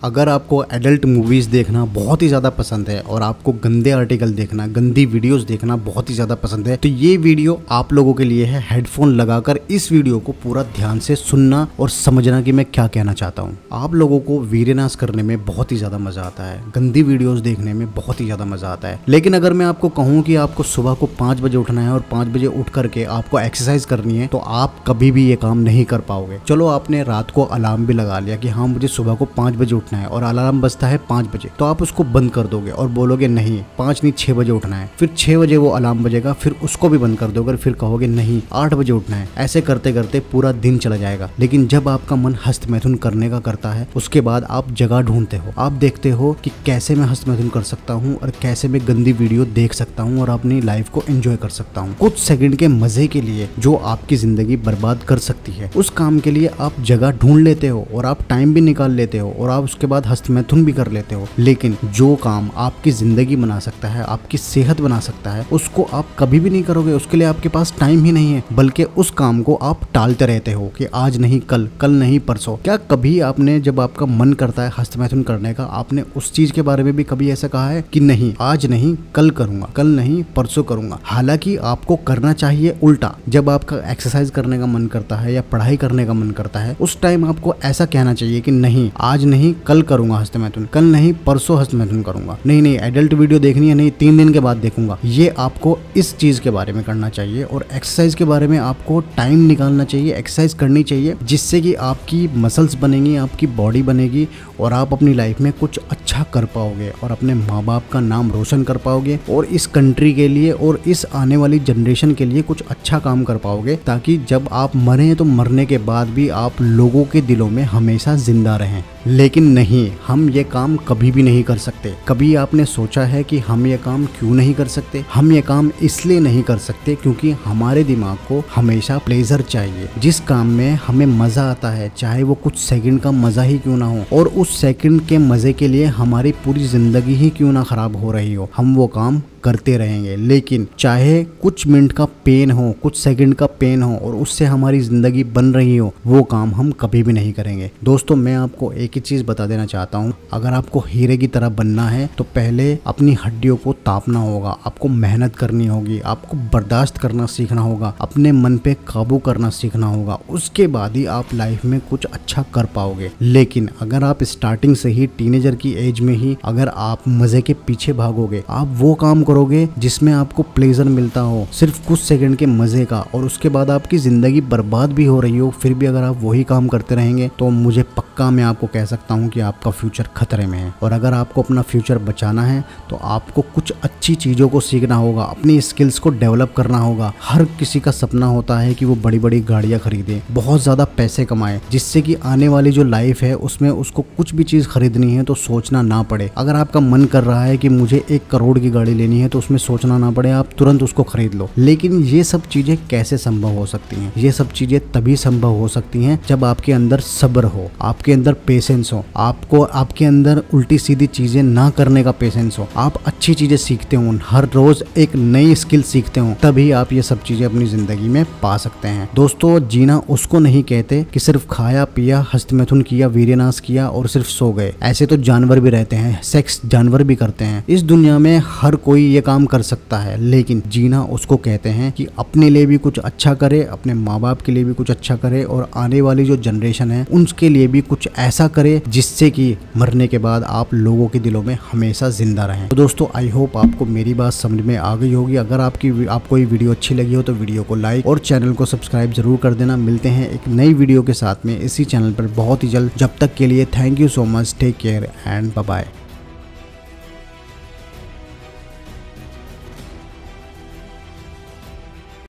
अगर आपको adult movies देखना बहुत ही ज़्यादा पसंद है और आपको गंदे आर्टिकल देखना, गंदी वीडियोस देखना बहुत ही ज़्यादा पसंद है, तो ये वीडियो आप लोगों के लिए है। हेडफोन लगाकर इस वीडियो को पूरा ध्यान से सुनना और समझना कि मैं क्या कहना चाहता हूँ। आप लोगों को वीरनाश करने में बहुत ही ज़्यादा मज़ा आता है, गंदी वीडियोज़ देखने में बहुत ही ज़्यादा मज़ा आता है। लेकिन अगर मैं आपको कहूँ कि आपको सुबह को 5 बजे उठना है और 5 बजे उठ करके आपको एक्सरसाइज करनी है, तो आप कभी भी ये काम नहीं कर पाओगे। चलो आपने रात को अलार्म भी लगा लिया कि हाँ मुझे सुबह को 5 बजे उठना है और अलार्म बजता है 5 बजे, तो आप उसको बंद कर दोगे और बोलोगे नहीं 5 नहीं 6 बजे उठना है। फिर 6 बजे वो अलार्म बजेगा, फिर उसको भी बंद कर दोगे, फिर कहोगे नहीं 8 बजे उठना है। ऐसे करते करते पूरा दिन चला जाएगा। लेकिन जब आपका मन हस्तमैथुन करने का करता है, उसके बाद आप जगह ढूंढते हो, आप देखते हो कि कैसे मैं हस्तमैथुन कर सकता हूँ और कैसे मैं गंदी वीडियो देख सकता हूँ और अपनी लाइफ को एंजॉय कर सकता हूँ। कुछ सेकंड के मजे के लिए जो आपकी जिंदगी बर्बाद कर सकती है, उस काम के लिए आप जगह ढूंढ लेते हो और आप टाइम भी निकाल लेते हो और आप उसके बाद हस्तमैथुन भी कर लेते हो। लेकिन जो काम आपकी जिंदगी बना सकता है, आपकी सेहत बना सकता है, उसको आप कभी भी नहीं करोगे। उसके लिए आपके पास टाइम ही नहीं है, बल्कि उस काम को आप टालते रहते हो कि आज नहीं कल, कल नहीं परसों। क्या कभी आपने जब आपका मन करता है हस्तमैथुन करने का, आपने उस चीज के बारे में भी कभी ऐसा कहा है कि नहीं आज नहीं कल करूंगा, कल नहीं परसों करूंगा? हालांकि आपको करना चाहिए उल्टा। जब आपका एक्सरसाइज करने का मन करता है या पढ़ाई करने का मन करता है, उस टाइम आपको ऐसा कहना चाहिए कि नहीं आज नहीं कल करूंगा हस्तमैथुन, कल नहीं परसों हस्तमैथुन करूंगा, नहीं एडल्ट वीडियो देखनी है, नहीं 3 दिन के बाद देखूंगा। ये आपको इस चीज के बारे में करना चाहिए। और एक्सरसाइज के बारे में आपको टाइम निकालना चाहिए, एक्सरसाइज करनी चाहिए, जिससे कि आपकी मसल्स बनेंगी, आपकी बॉडी बनेगी और आप अपनी लाइफ में कुछ अच्छा कर पाओगे और अपने माँ बाप का नाम रोशन कर पाओगे और इस कंट्री के लिए और इस आने वाली जनरेशन के लिए कुछ अच्छा काम कर पाओगे, ताकि जब आप मरें तो मरने के बाद भी आप लोगों के दिलों में हमेशा जिंदा रहें। लेकिन नहीं, हम ये काम कभी भी नहीं कर सकते। कभी आपने सोचा है कि हम ये काम क्यों नहीं कर सकते? हम ये काम इसलिए नहीं कर सकते क्योंकि हमारे दिमाग को हमेशा प्लेजर चाहिए। जिस काम में हमें मजा आता है, चाहे वो कुछ सेकंड का मजा ही क्यों ना हो, और उस सेकंड के मजे के लिए हमारी पूरी जिंदगी ही क्यों ना खराब हो रही हो, हम वो काम करते रहेंगे। लेकिन चाहे कुछ मिनट का पेन हो, कुछ सेकंड का पेन हो और उससे हमारी जिंदगी बन रही हो, वो काम हम कभी भी नहीं करेंगे। दोस्तों मैं आपको एक ही चीज बता देना चाहता हूँ, अगर आपको हीरे की तरह बनना है तो पहले अपनी हड्डियों को तापना होगा, आपको मेहनत करनी होगी, आपको बर्दाश्त करना सीखना होगा, अपने मन पे काबू करना सीखना होगा। उसके बाद ही आप लाइफ में कुछ अच्छा कर पाओगे। लेकिन अगर आप स्टार्टिंग से ही टीनेजर की एज में ही अगर आप मजे के पीछे भागोगे, आप वो काम करोगे जिसमें आपको प्लेजर मिलता हो, सिर्फ कुछ सेकंड के मजे का, और उसके बाद आपकी जिंदगी बर्बाद भी हो रही हो, फिर भी अगर आप वही काम करते रहेंगे, तो मुझे पक्का मैं आपको कह सकता हूं कि आपका फ्यूचर खतरे में है। और अगर आपको अपना फ्यूचर बचाना है तो आपको कुछ अच्छी चीजों को सीखना होगा, अपनी स्किल्स को डेवलप करना होगा। हर किसी का सपना होता है कि वो बड़ी बड़ी गाड़ियां खरीदे, बहुत ज्यादा पैसे कमाए, जिससे कि आने वाली जो लाइफ है उसमें उसको कुछ भी चीज खरीदनी है तो सोचना ना पड़े। अगर आपका मन कर रहा है कि मुझे 1 करोड़ की गाड़ी लेनी है तो उसमें सोचना ना पड़े, आप तुरंत उसको खरीद लो। लेकिन ये सब चीजें कैसे संभव हो सकती हैं? ये सब चीजें तभी संभव हो सकती हैं जब आपके अंदर सब्र हो, आपके अंदर पेशेंस हो, आपके अंदर उल्टी सीधी चीजें ना करने का पेशेंस हो, आप अच्छी चीजें सीखते हो, हर रोज एक नई स्किल सीखते हो, तभी आप ये सब चीजें अपनी जिंदगी में पा सकते हैं। दोस्तों जीना उसको नहीं कहते कि सिर्फ खाया पिया, हस्तमैथुन किया, वीरनाश किया और सिर्फ सो गए। ऐसे तो जानवर भी रहते हैं, सेक्स जानवर भी करते हैं। इस दुनिया में हर कोई ये काम कर सकता है, लेकिन जीना उसको कहते हैं कि अपने लिए भी कुछ अच्छा करे, अपने माँ बाप के लिए भी कुछ अच्छा करे और आने वाली जो जनरेशन है उनके लिए भी कुछ ऐसा करे जिससे कि मरने के बाद आप लोगों के दिलों में हमेशा जिंदा रहें। तो दोस्तों आई होप आपको मेरी बात समझ में आ गई होगी। अगर आपको ये वीडियो अच्छी लगी हो तो वीडियो को लाइक और चैनल को सब्सक्राइब जरूर कर देना। मिलते हैं एक नई वीडियो के साथ में इसी चैनल पर बहुत ही जल्द। जब तक के लिए thank you so much, take care and bye bye.